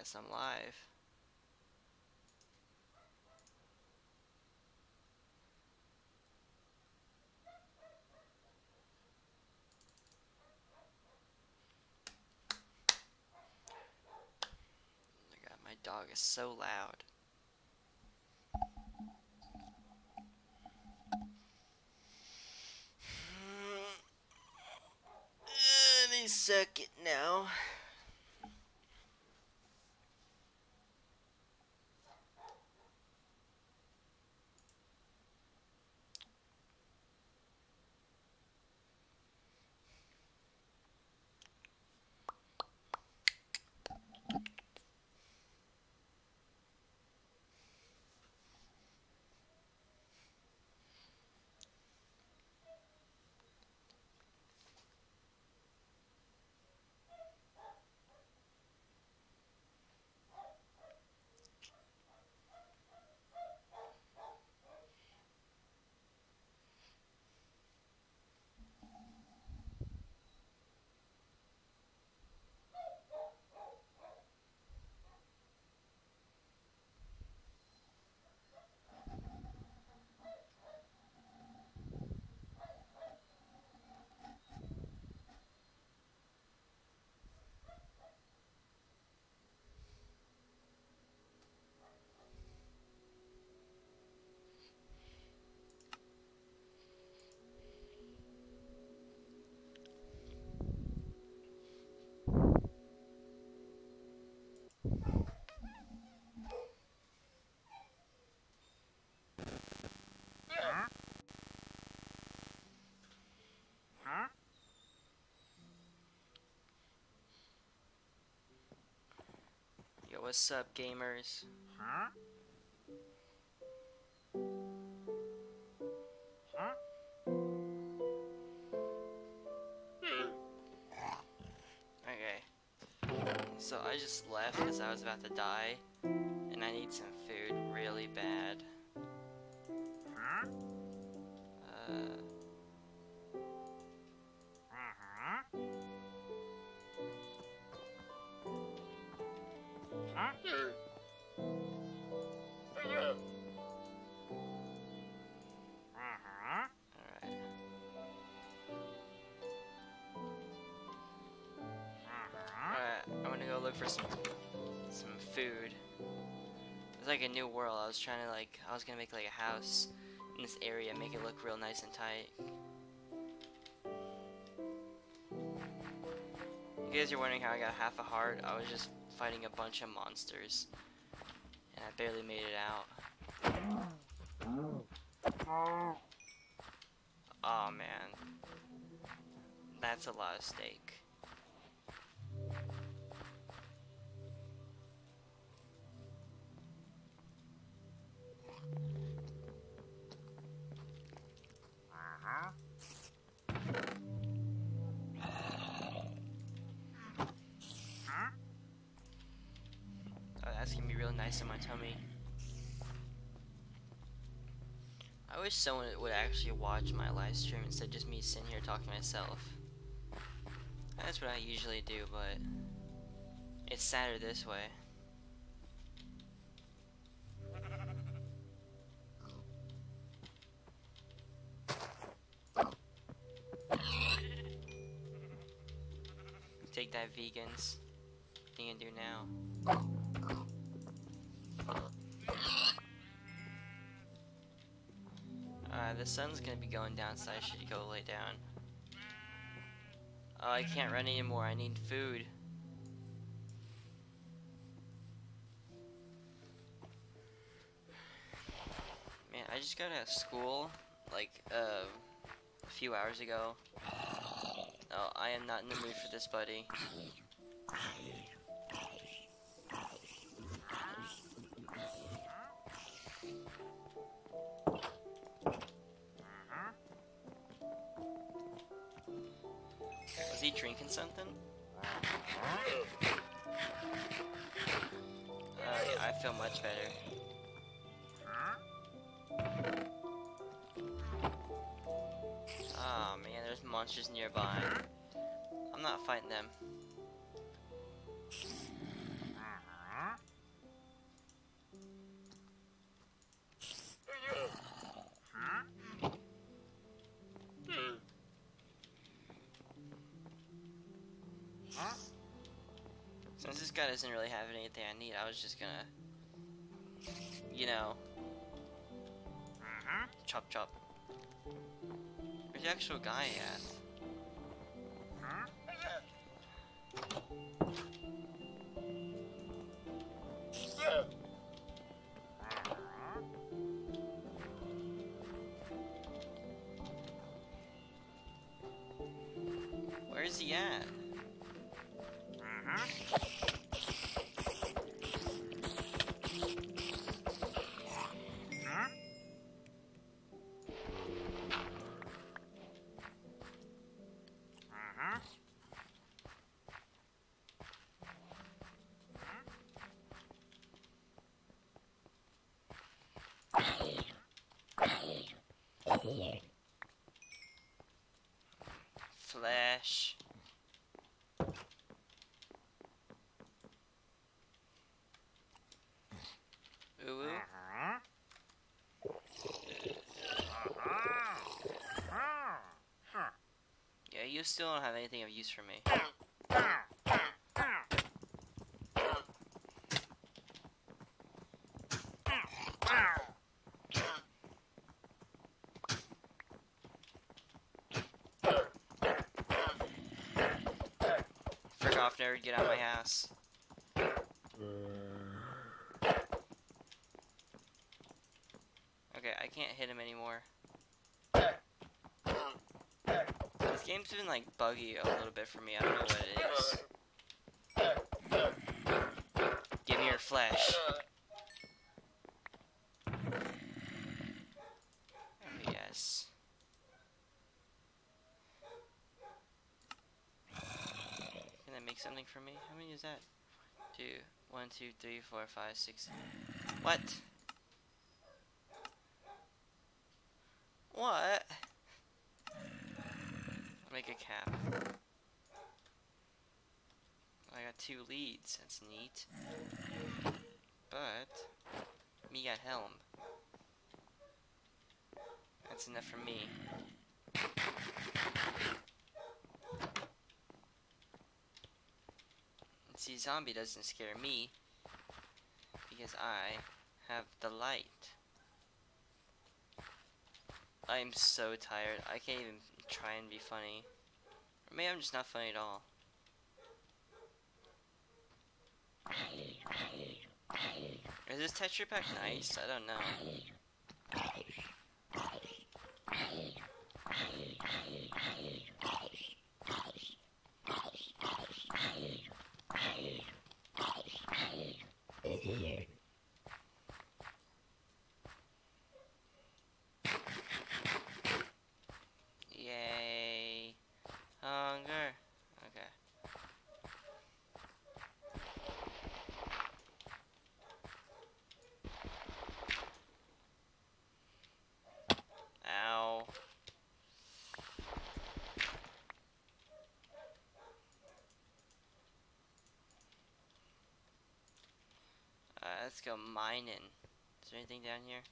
guess I'm live. Oh my god, my dog is so loud. Any second now. Yo, what's up, gamers? Okay. So I just left because I was about to die, and I need some food really bad. Alright. Alright, I'm gonna go look for some food. It's like a new world. I was gonna make like a house in this area, make it look real nice and tight. You guys are wondering how I got half a heart. I was just fighting a bunch of monsters, and I barely made it out. Oh man, that's a lot of steak. Oh, that's gonna be real nice in my tummy. I wish someone would actually watch my live stream instead of just me sitting here talking to myself. That's what I usually do, but it's sadder this way. Take that, vegans. What are you gonna do now? The sun's gonna be going down, so I should go lay down. Oh, I can't run anymore. I need food. Man, I just got out of school, like, a few hours ago. Oh, I am not in the mood for this, buddy. Was he drinking something? Yeah, I feel much better. Oh man, there's monsters nearby. I'm not fighting them. Since this guy doesn't really have anything I need, I was just gonna, you know, chop chop. Where's the actual guy at? Where's he at? Flash. Ooh. Yeah, you still don't have anything of use for me. Frick off, nerd, get out of my house. Okay, I can't hit him anymore. This game's been like buggy a little bit for me, I don't know what it is. Give me your flesh. Oh, yes. Can that make something for me? How many is that? 2, 1, 2, 3, 4, 5, 6. What? What? I'll make a cap. I got 2 leads, that's neat. But me got helm. That's enough for me. And see, zombie doesn't scare me because I have the light. I'm so tired. I can't even try and be funny. Or maybe I'm just not funny at all. Is this texture pack nice? I don't know. Yay. Hunger. Okay. Ow. Let's go mining. Is there anything down here?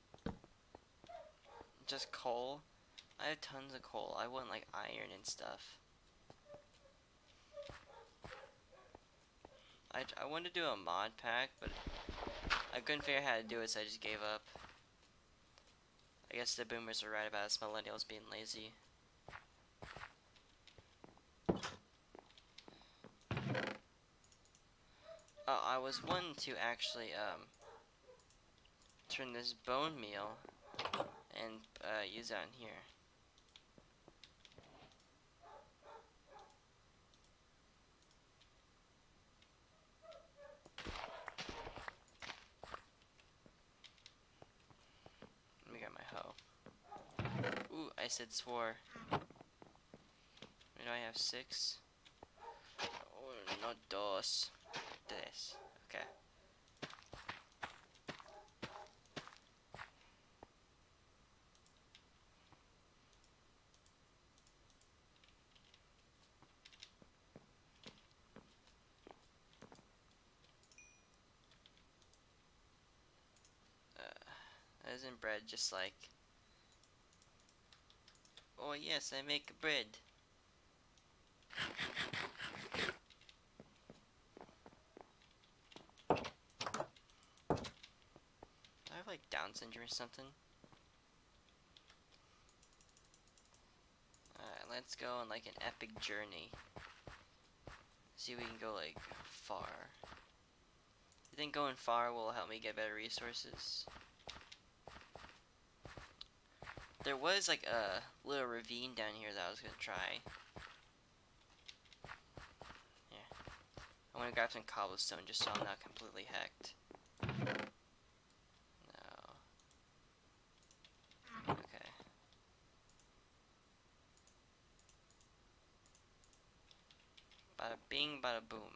Just coal? I have tons of coal. I want like iron and stuff. I wanted to do a mod pack, but I couldn't figure out how to do it, so I just gave up. I guess the boomers are right about us millennials being lazy. Oh, I was wanting to actually turn this bone meal and use that in here. Let me get my hoe. Ooh, I said swore. Wait, do I have 6? Oh, no dos. This. Okay. as in bread, just like... Oh yes, I make bread. Do I have like Down syndrome or something? Alright, let's go on like an epic journey. See if we can go like far. You think going far will help me get better resources? There was like a little ravine down here that I was gonna try. Yeah. I wanna grab some cobblestone just so I'm not completely hacked. No. Okay. Bada bing, bada boom.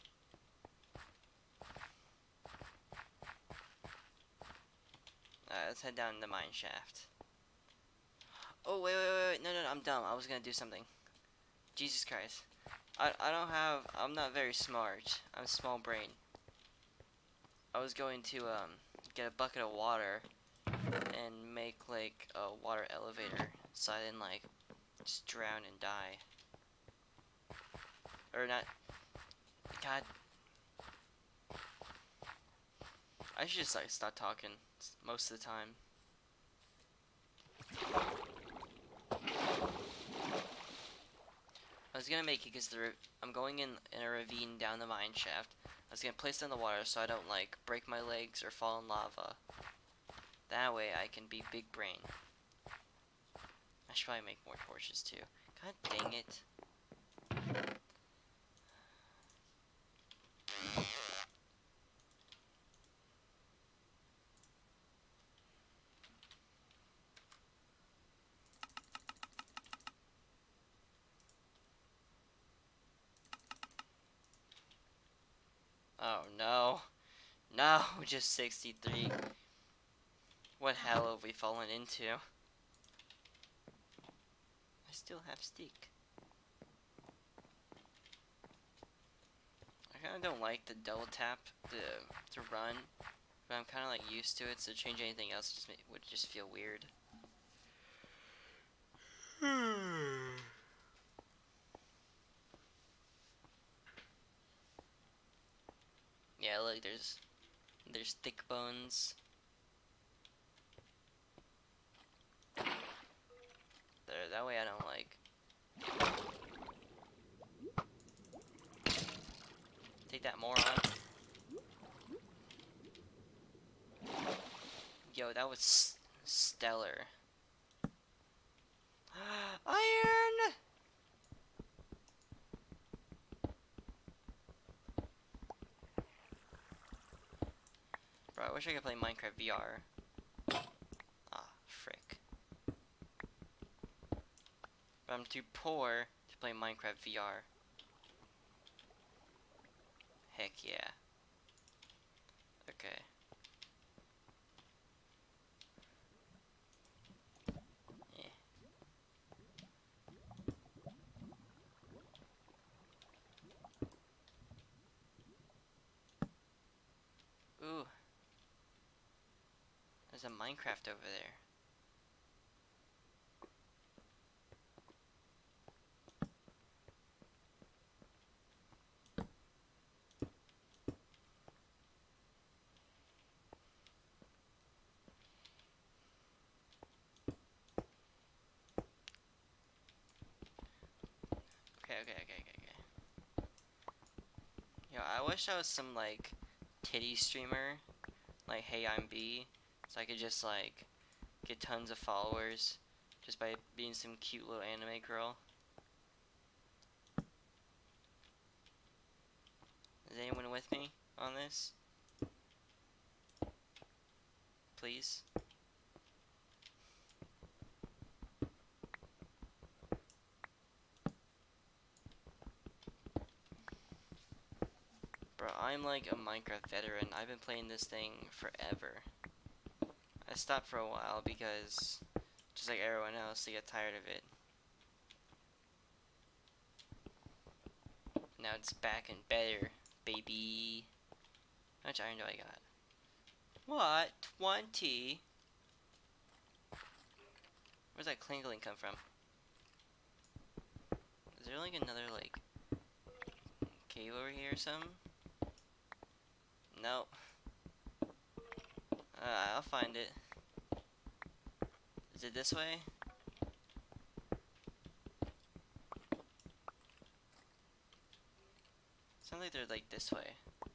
Alright, let's head down the mine shaft. Oh, wait. No, I'm dumb. I was gonna do something. Jesus Christ. I'm not very smart. I'm small brain. I was going to, get a bucket of water and make, like, a water elevator so I didn't, like, just drown and die. Or not. God. I should just, like, stop talking most of the time. I was gonna make it because I'm going in a ravine down the mine shaft. I was gonna place it in the water so I don't like break my legs or fall in lava. That way I can be big brain. I should probably make more torches too. God dang it. Oh no. No, just 63. What hell have we fallen into? I still have stick. I kinda don't like the double tap to run, but I'm kinda like used to it, so change anything else would just feel weird. Yeah, look, there's thick bones. There, that way I don't like take that moron. Yo, that was stellar. Iron! Bro, I wish I could play Minecraft VR. Ah, frick. But I'm too poor to play Minecraft VR. Heck yeah. Okay. Yeah. Ooh. There's a Minecraft over there. Okay. Yo, I wish I was some, like, titty streamer. Like, hey, I'm B. So I could just, like, get tons of followers. Just by being some cute little anime girl. Is anyone with me on this? Please? Bro, I'm like a Minecraft veteran. I've been playing this thing forever. I stopped for a while because, just like everyone else, I get tired of it. Now it's back and better, baby. How much iron do I got? What? 20? Where's that clinkling come from? Is there like another like cave over here or something? No. I'll find it. Is it this way? Sounds like they're like this way.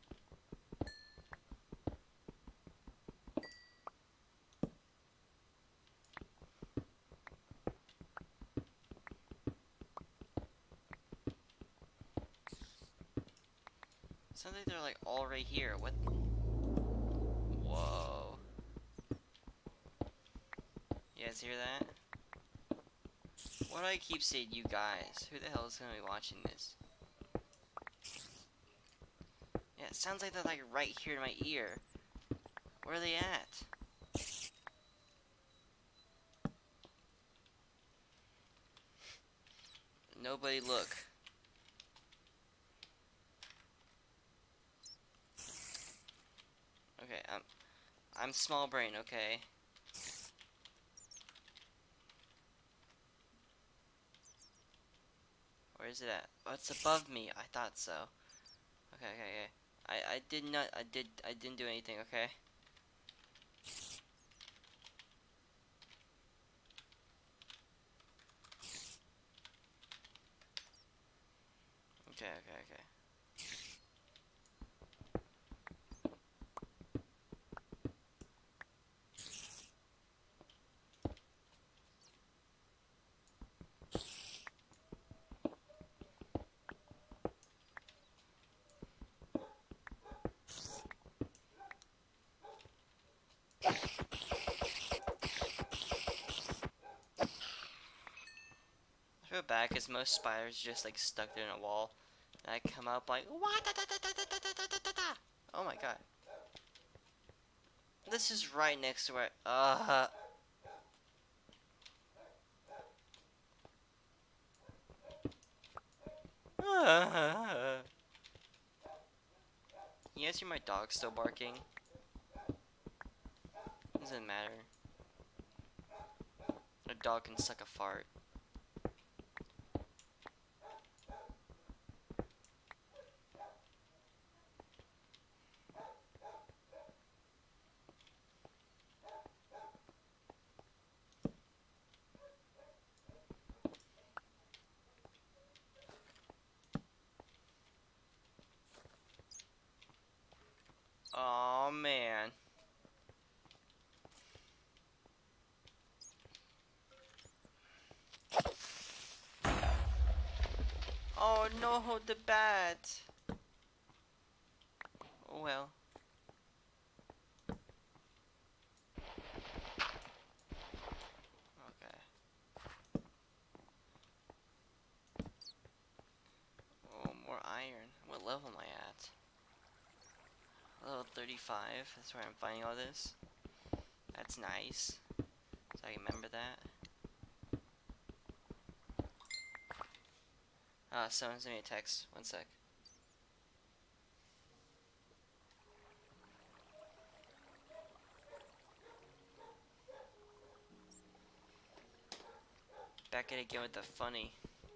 Sounds like they're like all right here. What? Whoa. You guys hear that? Why do I keep saying you guys? Who the hell is gonna be watching this? Yeah, it sounds like they're like right here in my ear. Where are they at? Nobody look. Okay, I'm small brain, okay? Where is it at? Oh, it's above me. I thought so. Okay. I didn't do anything, okay? Okay. I feel bad because most spiders just like stuck there in a wall. And I come up like, what? Oh my god. This is right next to where. You guys hear my dog still barking? Doesn't matter. A dog can suck a fart. Oh man. Oh no, the bat. Oh well. Okay. Oh, more iron. What level am I at? Level 35. That's where I'm finding all this. That's nice. So I can remember that. Someone sent me a text. One sec. Back at it again with the funny.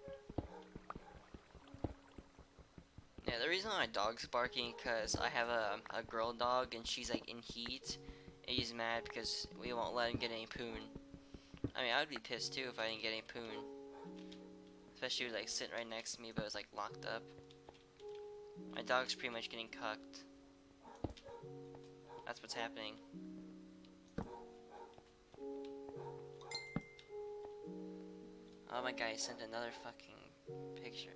Yeah, the reason my dog's barking because I have a girl dog and she's like in heat. And he's mad because we won't let him get any poon. I mean, I would be pissed too if I didn't get any poon. Especially like sitting right next to me, but it was like locked up. My dog's pretty much getting cucked. That's what's happening. Oh my guy sent another fucking picture.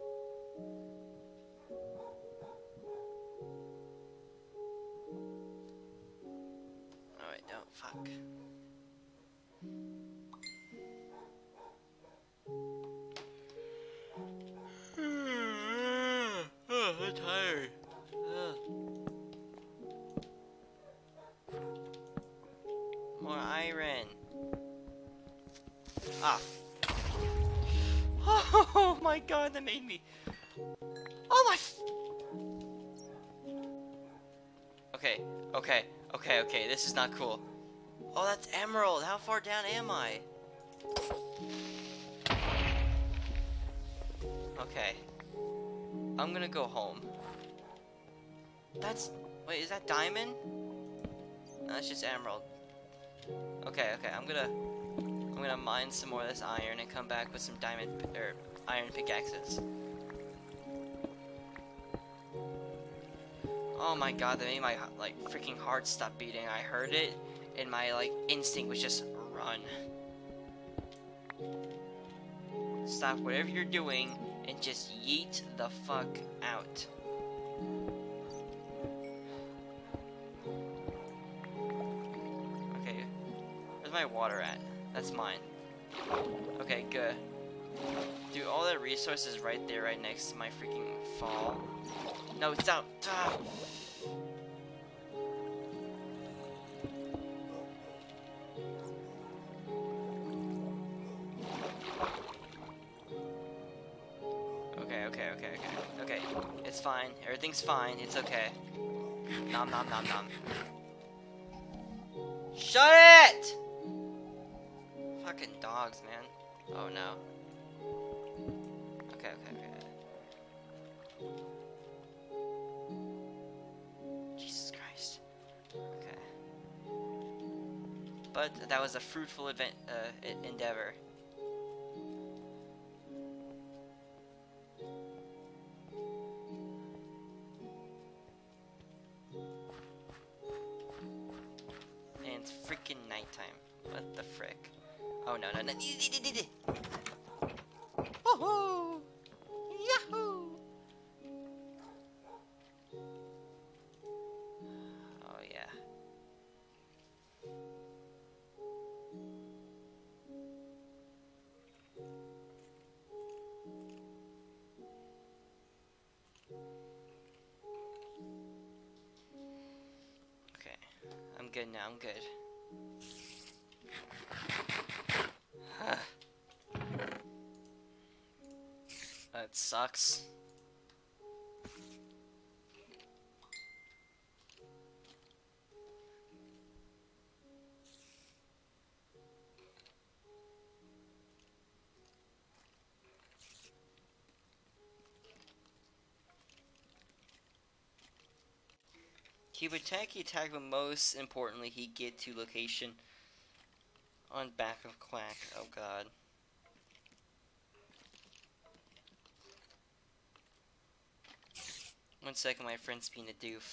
Alright, no, fuck. Oh, I'm tired. More iron. Ah. Oh my god, that made me. Oh my. Okay. This is not cool. Oh, that's emerald. How far down am I? Okay. I'm gonna go home. Wait, is that diamond? No, that's just emerald. Okay, I'm gonna mine some more of this iron and come back with some iron pickaxes. Oh my god, that made my like freaking heart stop beating. I heard it and my like instinct was just run. Stop whatever you're doing and just yeet the fuck out. Okay, where's my water at? That's mine. Okay, good. Dude, all the resources right there, right next to my freaking fall. No, it's out. Ah. Okay. It's fine. Everything's fine. It's okay. Nom nom nom nom. Shut it! Fucking dogs, man. Oh no. Okay. Jesus Christ. Okay. But that was a fruitful endeavor. And it's freaking nighttime. What the frick? Oh no. Woohoo! Yahoo! Oh yeah. Okay. I'm good now, I'm good. That sucks. He would attack, but most importantly, he get to location on back of Quack. Oh god. One second, my friend's being a doof.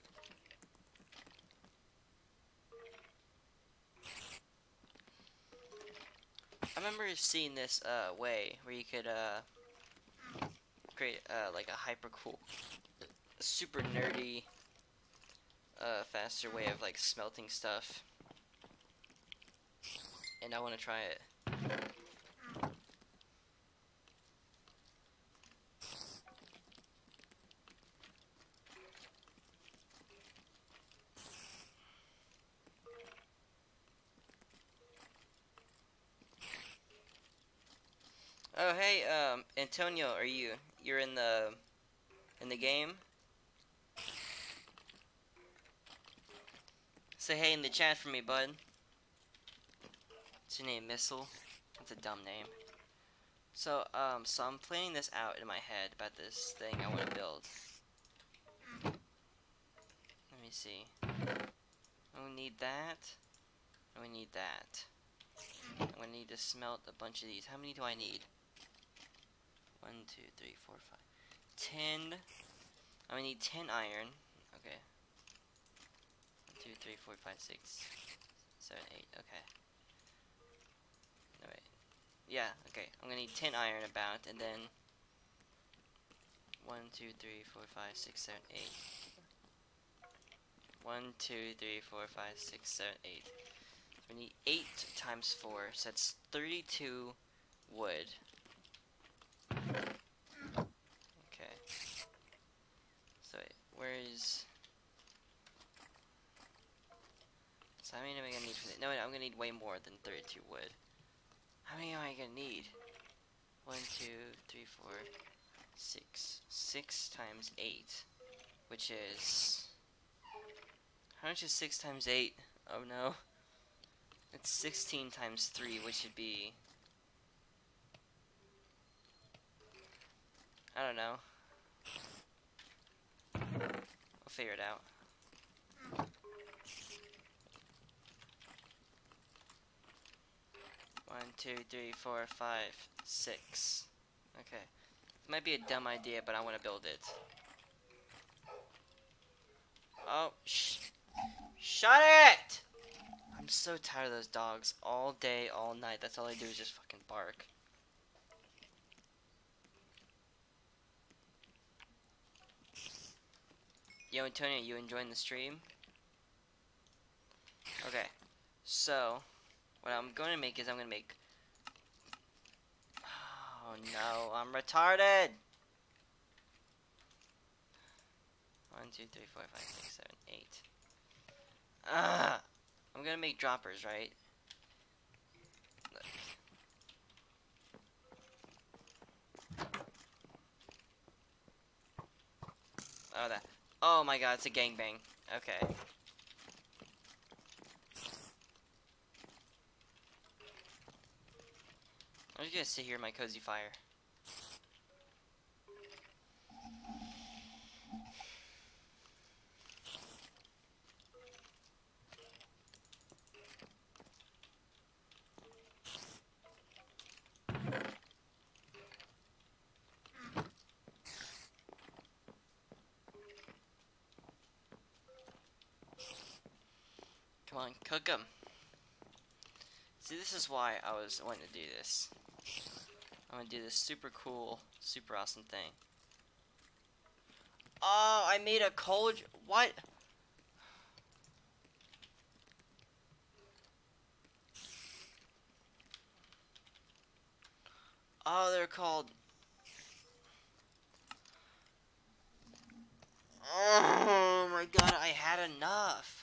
I remember seeing this way where you could create like a hyper cool, super nerdy, faster way of like smelting stuff, and I want to try it. Oh hey, Antonio, you're in the game? Say hey in the chat for me, bud. What's your name, Missile? That's a dumb name. So I'm planning this out in my head about this thing I want to build. Let me see. We need that. And we need that. I'm gonna need to smelt a bunch of these. How many do I need? 1, 2, 3, 4, 5, 10. I'm gonna need 10 iron. Okay. 1, 2, 3, 4, 5, 6, 7, 8. Okay. No wait. Yeah. Okay. I'm gonna need 10 iron about, and then 1, 2, 3, 4, 5, 6, 7, 8. 1, 2, 3, 4, 5, 6, 7, 8. So we need 8 times 4, so that's 32 wood. Okay. So wait, where is... So how many am I gonna need for this? No, I'm gonna need way more than 32 wood. How many am I gonna need? 1, 2, 3, 4, 6. 6 times 8, which is... How much is 6 times 8? Oh no. It's 16 times 3, which would be... I don't know. We'll figure it out. One, two, three, 4, 5, 6. Okay. This might be a dumb idea, but I want to build it. Oh, shut it! I'm so tired of those dogs. All day, all night. That's all they do is just fucking bark. Yo, Antonio, you enjoying the stream? Okay. So, what I'm going to make is I'm going to make... Oh, no. I'm retarded! 1, 2, 3, 4, 5, 6, 7, 8. I'm gonna make droppers, right? Look. Oh, that. Oh my god, it's a gangbang. Okay. I'm just gonna sit here in my cozy fire. Come on, cook them. See, this is why I was wanting to do this. I'm gonna do this super cool, super awesome thing. Oh, I made a cauldron. What? Oh, they're called... Oh my god, I had enough.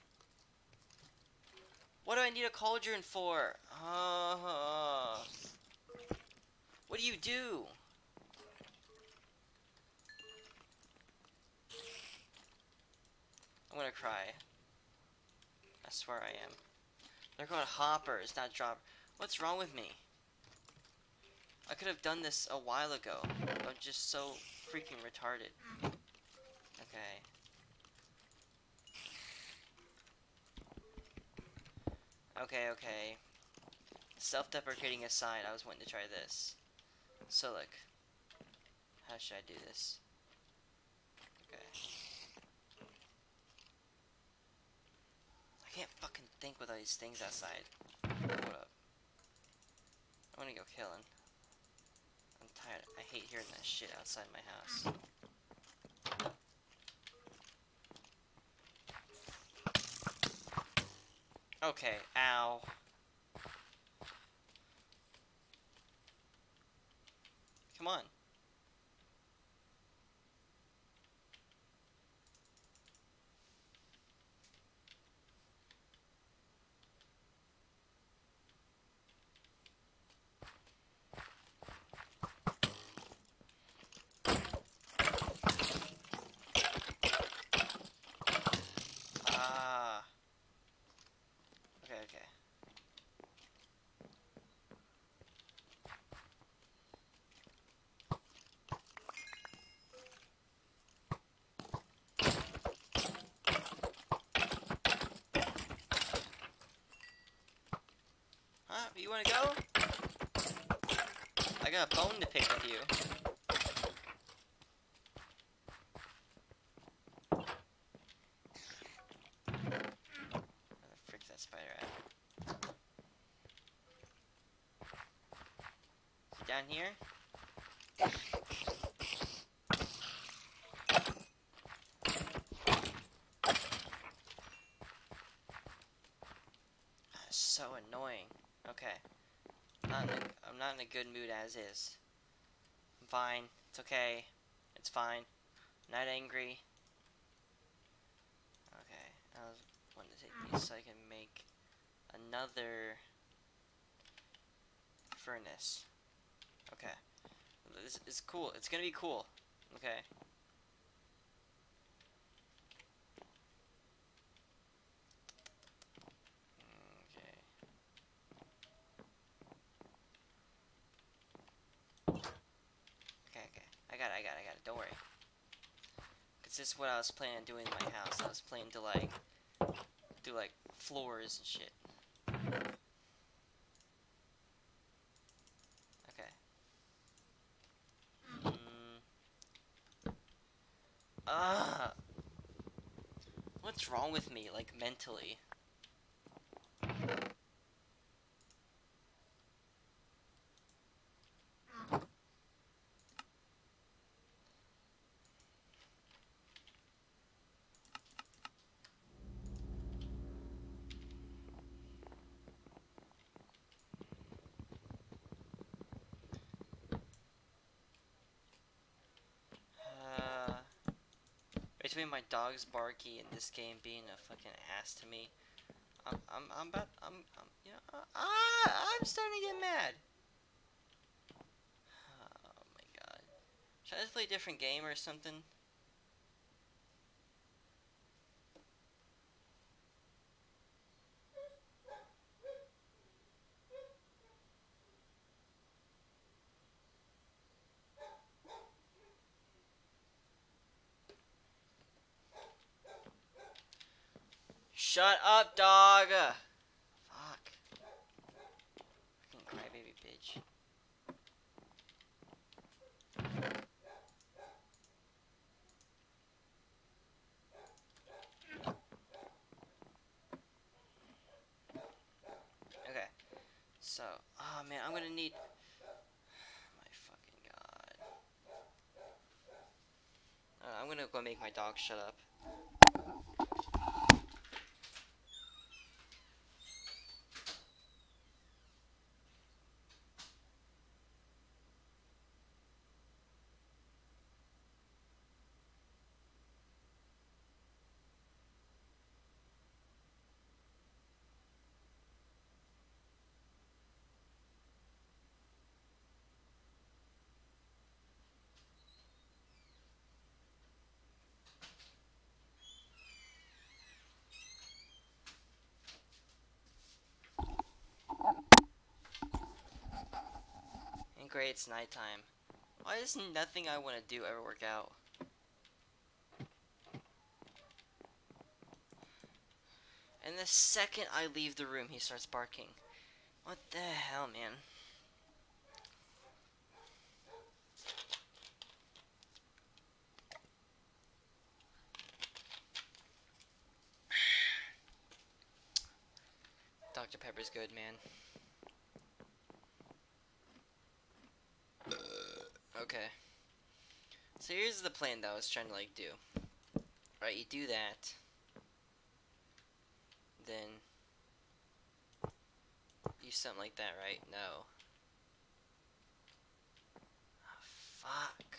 What do I need a cauldron for? What do you do? I'm gonna cry. I swear I am. They're called hoppers, not drop. What's wrong with me? I could have done this a while ago. I'm just so freaking retarded. Okay. Okay. Self-deprecating aside, I was wanting to try this. So look. How should I do this? Okay. I can't fucking think with all these things outside. Hold up. I wanna go killing. I'm tired. I hate hearing that shit outside my house. Okay, ow. Come on. Okay. Huh? You wanna go? I got a bone to pick with you. Where the frick's that spider at? Is he down here? That's so annoying. Okay. I'm not in a good mood as is. I'm fine. It's okay. It's fine. I'm not angry. Okay. I was wanting to take these so I can make another furnace. Okay. This is cool. It's gonna be cool. Okay. Okay. it. Don't worry. Cause this is what I was planning on doing in my house. I was planning to like do like floors and shit. Okay. What's wrong with me, like mentally? Between my dog's Barky and this game being a fucking ass to me, I'm starting to get mad. Oh my god. Should I just play a different game or something? Shut up, dog! Fuck. Fucking crybaby bitch. Okay. So, oh man, I'm gonna need... My fucking god. I'm gonna go make my dog shut up. And great, it's nighttime. Why does nothing I want to do ever work out? And the second I leave the room, he starts barking. What the hell, man? Dr. Pepper's good, man. Okay. So here's the plan that I was trying to, like, do. Right, you do that. Then... do something like that, right? No. Oh, fuck.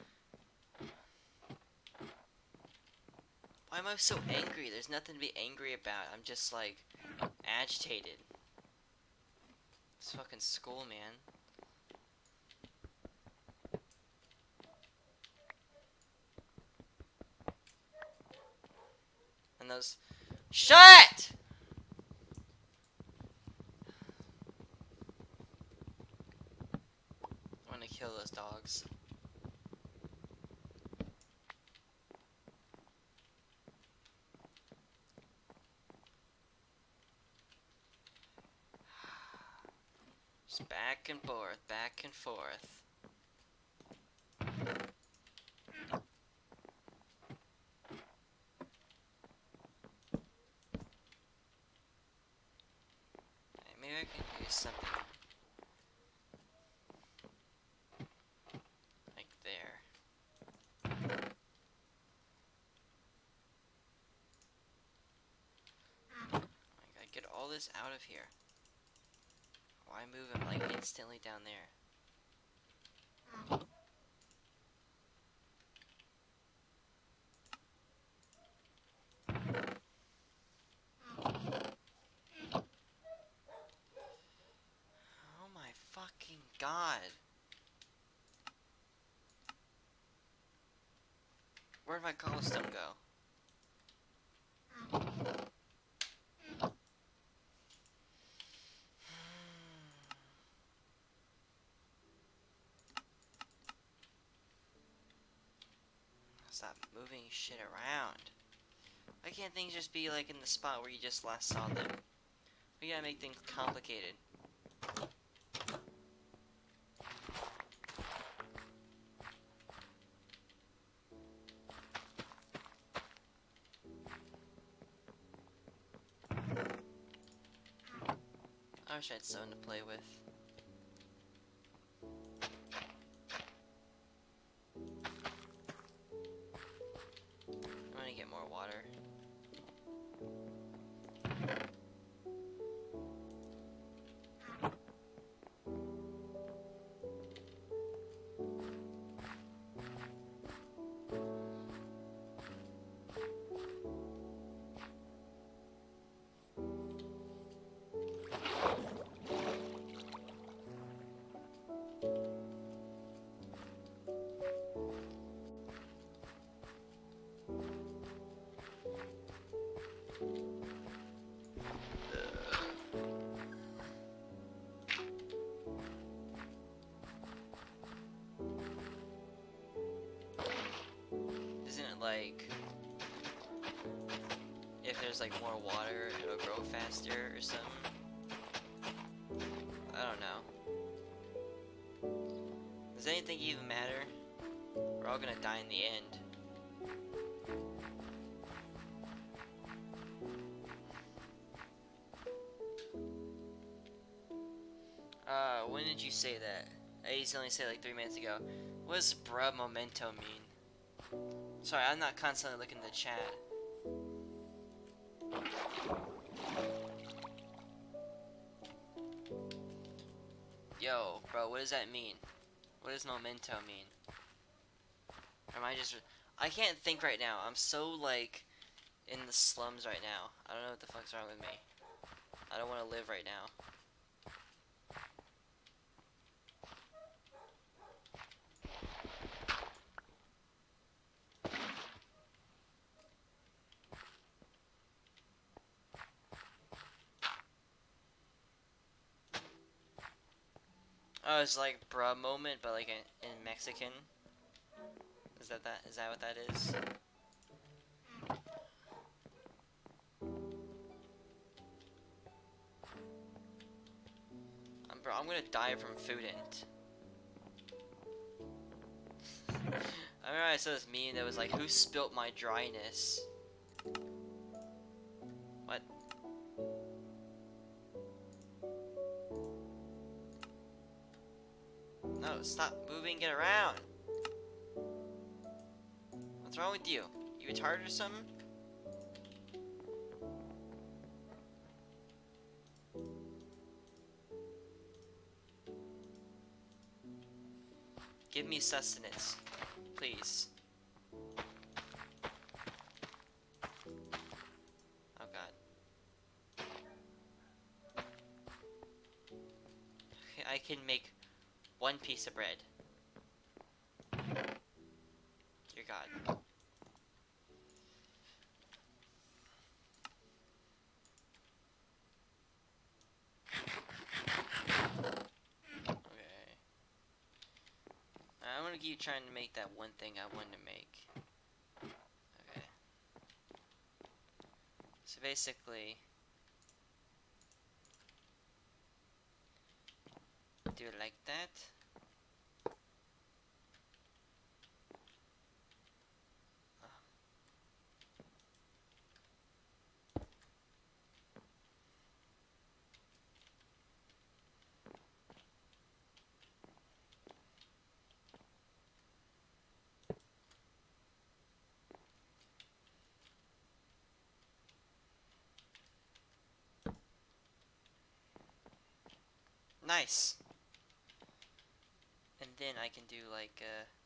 Why am I so angry? There's nothing to be angry about. I'm just, like, agitated. It's fucking school, man. And those... Shut! I want to kill those dogs. Just back and forth, back and forth. Maybe I can use something like there. I gotta get all this out of here. Why move him like instantly down there? Oh my fucking god. Where'd my cobblestone go? moving shit around. Why can't things just be like in the spot where you just last saw them? We gotta make things complicated. I wish I had something to play with. I'm gonna get more water. Isn't it like if there's like more water, it'll grow faster or something? I don't know. Does anything even matter? We're all gonna die in the end. When did you say that? I used to only say like 3 minutes ago. What does bruh memento mean? Sorry, I'm not constantly looking at the chat. Yo, bro, what does that mean? What does memento mean? Or am I just... I can't think right now. I'm so, like, in the slums right now. I don't know what the fuck's wrong with me. I don't want to live right now. Oh, it's like bruh moment, but like in Mexican. Is that what that is? Bro, I'm gonna die from food int. I remember I saw this meme that was like, who spilt my dryness? What? No, stop moving, get around! What's wrong with you? You retarded or something? Give me sustenance, please. Oh god. Okay, I can make 1 piece of bread. Dear God. I'm gonna keep trying to make that one thing I wanted to make. Okay. So basically, do it like that. Nice. And then I can do like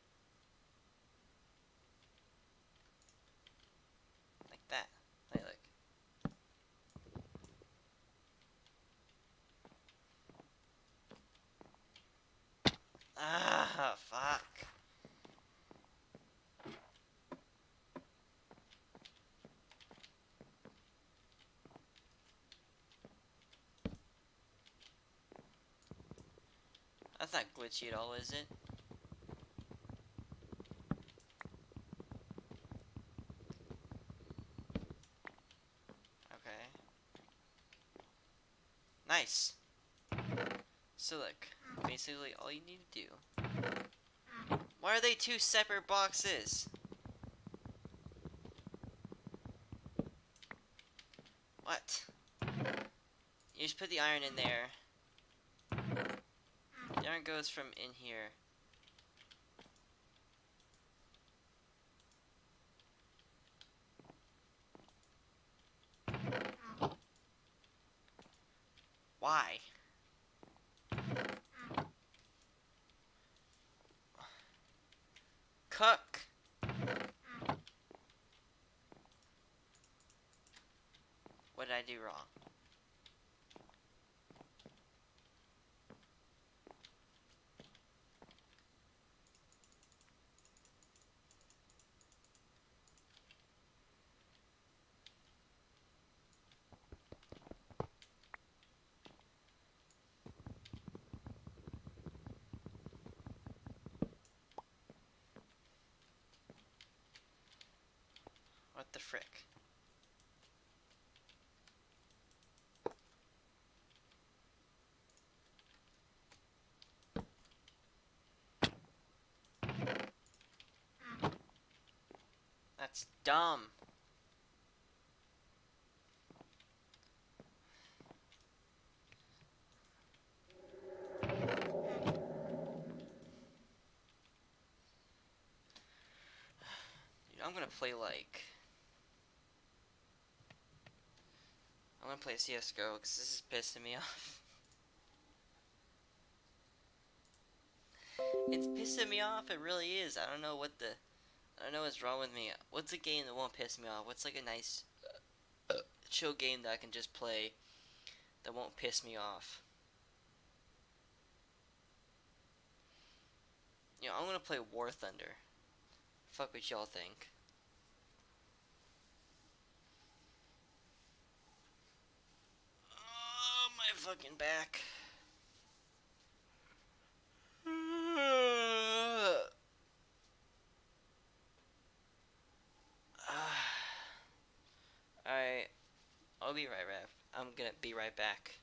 that. Like, look. Ah, fuck. That's not glitchy at all, is it? Nice. So look, basically all you need to do. Why are they two separate boxes? What? You just put the iron in there. The iron goes from in here. Why? Cook. What did I do wrong? What the frick? That's dumb. Dude, I'm gonna play like... I'm gonna play CSGO because this is pissing me off. It's pissing me off, it really is. I don't know what's wrong with me. What's a game that won't piss me off? What's like a nice, chill game that I can just play that won't piss me off? You know, I'm gonna play War Thunder. Fuck what y'all think. Oh, my fucking back. Alright, I'll be right back. I'm gonna be right back.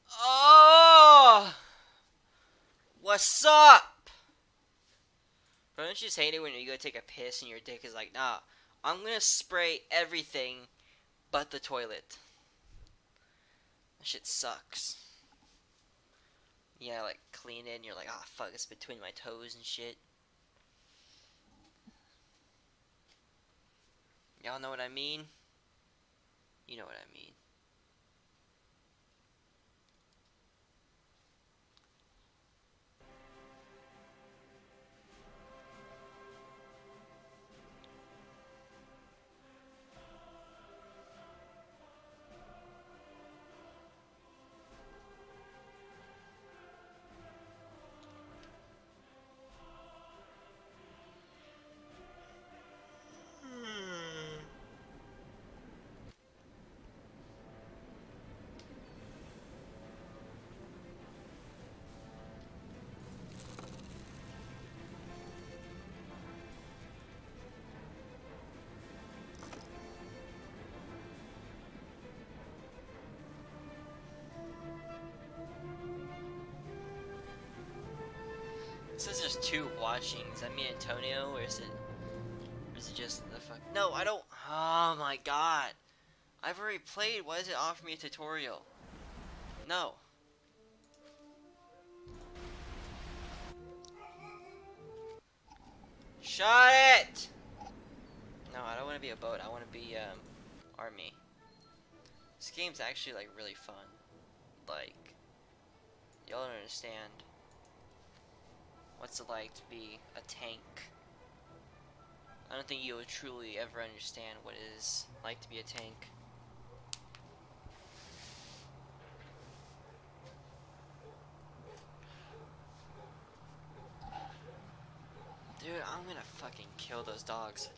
Oh! What's up? Don't you just hate it when you go take a piss and your dick is like, nah, I'm gonna spray everything but the toilet. That shit sucks. Yeah, like clean it and you're like, ah, fuck, it's between my toes and shit. Y'all know what I mean? You know what I mean. It says there's 2 watching. Is that me, Antonio, or is it just the fuck? No, I don't. Oh my god. I've already played. Why does it offer me a tutorial? No. Shut it! No, I don't want to be a boat. I want to be, army. This game's actually, like, really fun. Like, y'all don't understand what's it like to be a tank. I don't think you'll truly ever understand what it is like to be a tank. Dude, I'm gonna fucking kill those dogs.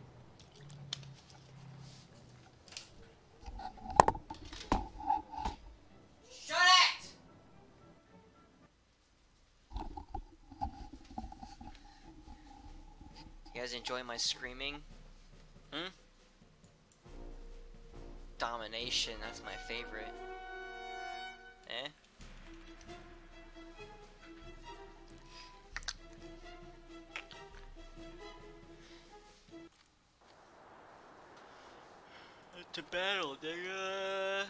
Shut it! You guys enjoy my screaming? Hmm? Domination, that's my favorite. Eh? To battle, nigga.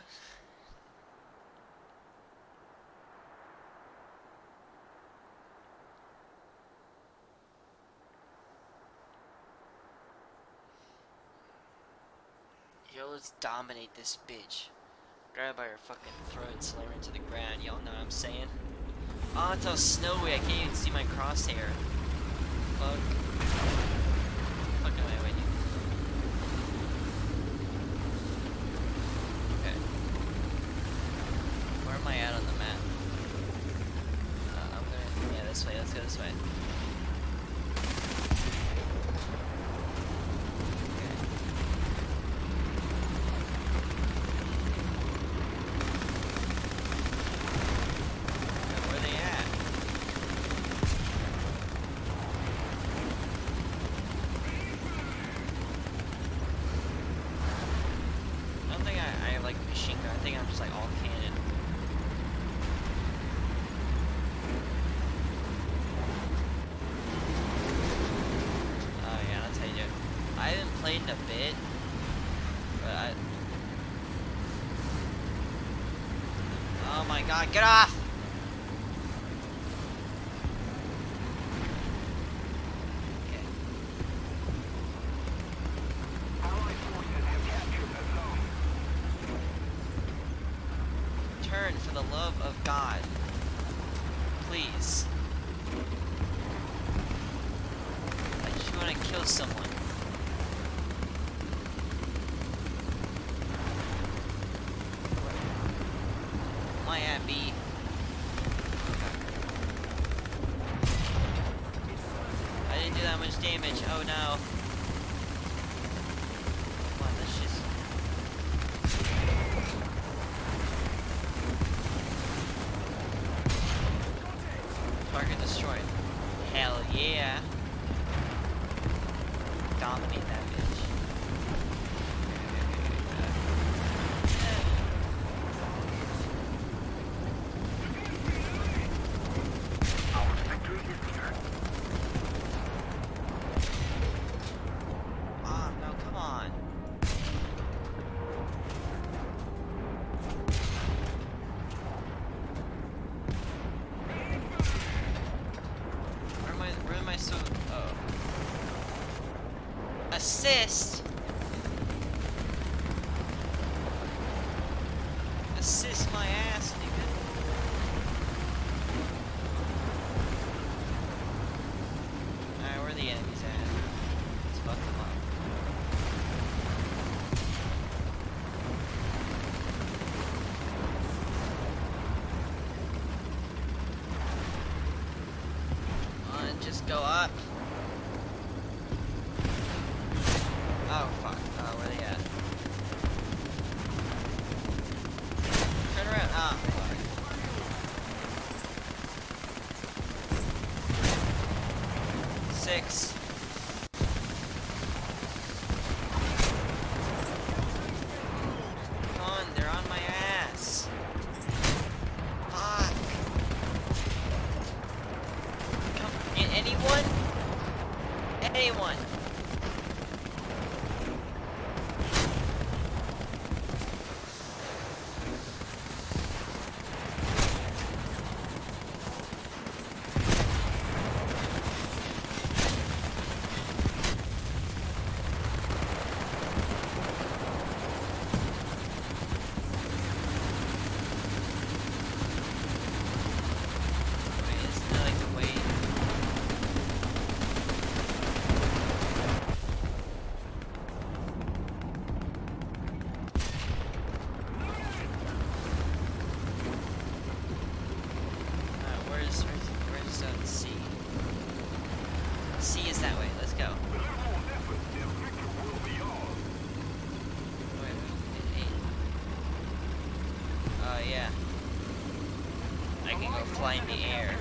Yo, let's dominate this bitch. Grab her by her fucking throat and slam her into the ground. Y'all know what I'm saying? Oh, it's all snowy. I can't even see my crosshair. Fuck. Fuck am I waiting? Okay. Where am I at on the map? I'm gonna... Yeah, this way. Let's go this way. I think I'm just like all cannon. Oh yeah, that's how you do it. I haven't played in a bit, but oh my god, get off! For the love of God, please. I just want to kill someone. Am I at B? I didn't do that much damage. Oh no. Come on, let's just... Target destroyed. Hell yeah. Dominate that bitch. Our victory is near. assist. Assist my ass, nigga. Alright, where are the enemies at? Let's fuck them up. Come on, just go up. Oh, fuck. Oh, where are they at? Turn around. Ah, fuck. Six. Come on, they're on my ass. Fuck. Come, anyone? Anyone? C. C is that way. Let's go. Wait, oh yeah. I can go fly in the air.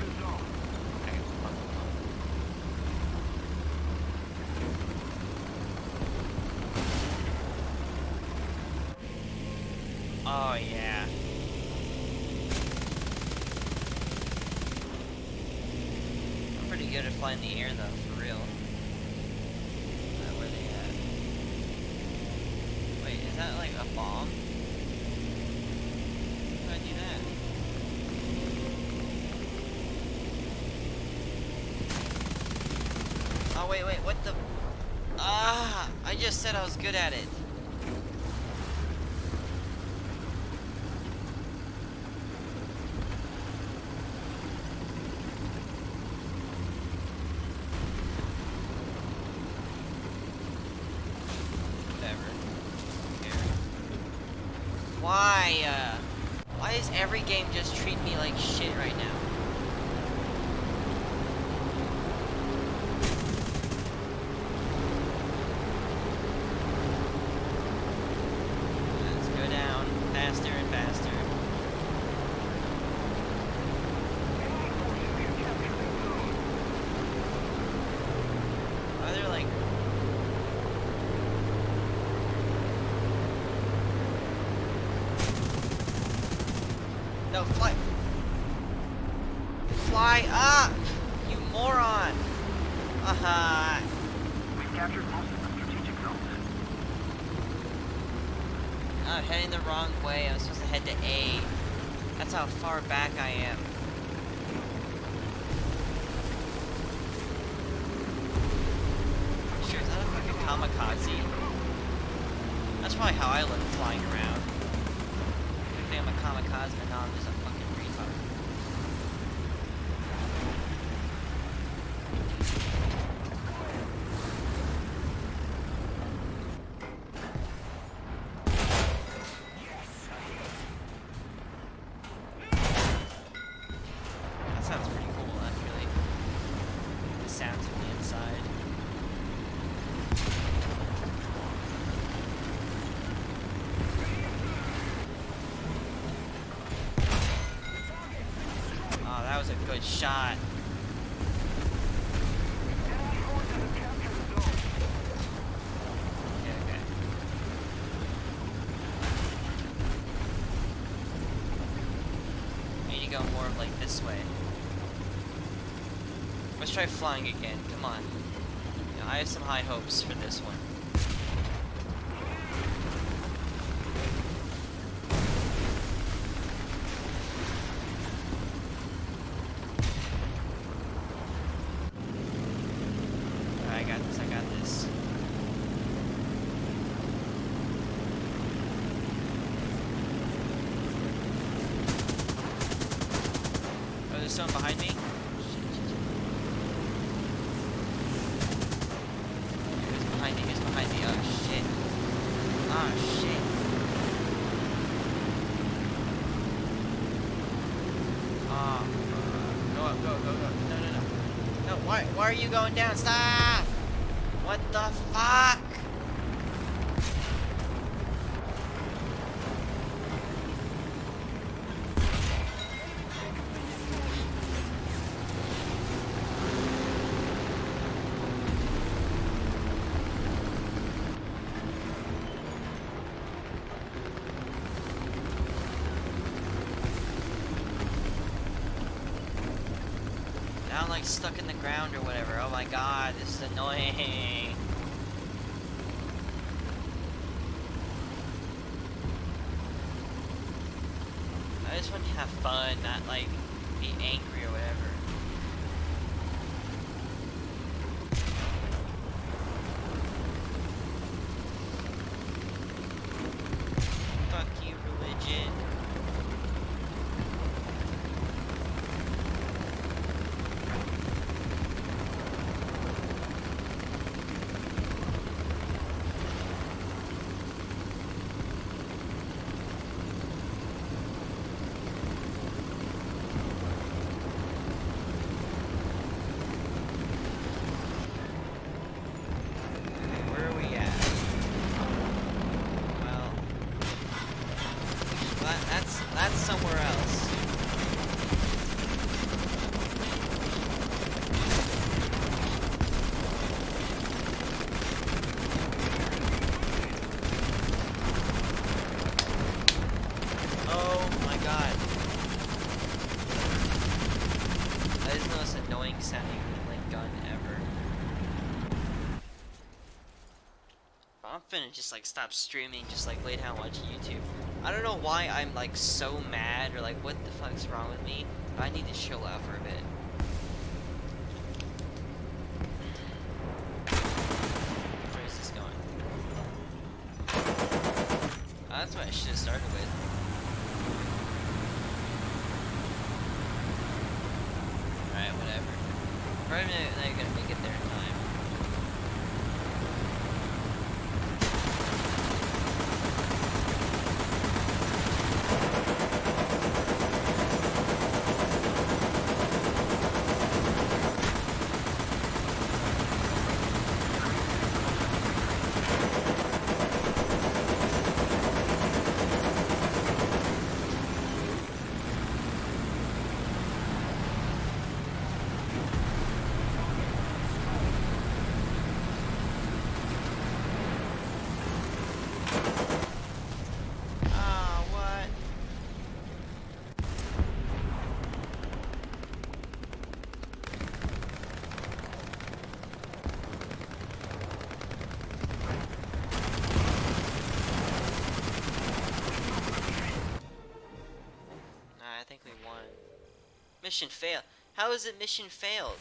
Oh yeah. I'm pretty good at flying in the air though, for real. Where they at? Wait, is that like a bomb? How do I do that? Oh wait, what the? Ah! I just said I was good at it. Why does every game just treat me like shit right now? Let's go down faster and faster. Are there like... No, fly. Fly up! You moron! Aha! We've captured most of the strategic zones. I'm heading the wrong way. I'm supposed to head to A. That's how far back I am. Sure, is that a fucking kamikaze? That's probably how I look flying around. I think I'm a kamikaze, but no, I'm just a fucking retard. That sounds pretty cool, actually. The sounds from the inside. That was a good shot. Okay. I need to go more of like this way. Let's try flying again. Come on. You know, I have some high hopes for this one. I got this. someone behind me? Who's behind me? Who's behind me? Oh shit. Oh shit. Oh, go up, go. No. No, why are you going down? Stop! What the fuck? Now I'm like stuck in the ground or whatever. Oh my god, this is annoying. I just want to have fun, not like be angry or whatever. Fuck you, religion. Where are we at? Well, that's somewhere else. Oh my god. That is the most annoying sounding like gun ever. I'm finna just like stop streaming, just like lay down and watch YouTube. I don't know why I'm like so mad or like what the fuck's wrong with me, but I need to chill out for a bit. Where is this going? Oh, that's what I should have started with. Alright, whatever. Probably not gonna make it there in time. Ah, what? Nah, I think we won. Mission failed. How is it mission failed?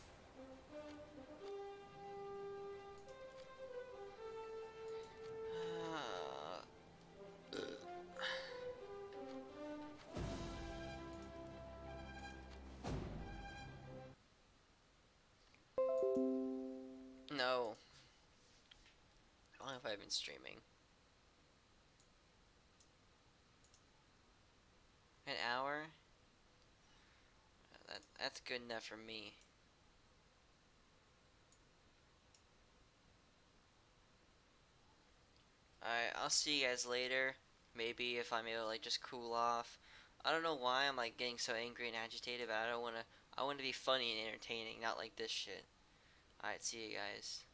No. How long have I been streaming? An hour? That's good enough for me. Alright, I'll see you guys later. Maybe if I'm able to like just cool off. I don't know why I'm like getting so angry and agitated, but I want to be funny and entertaining, not like this shit. Alright, see you guys.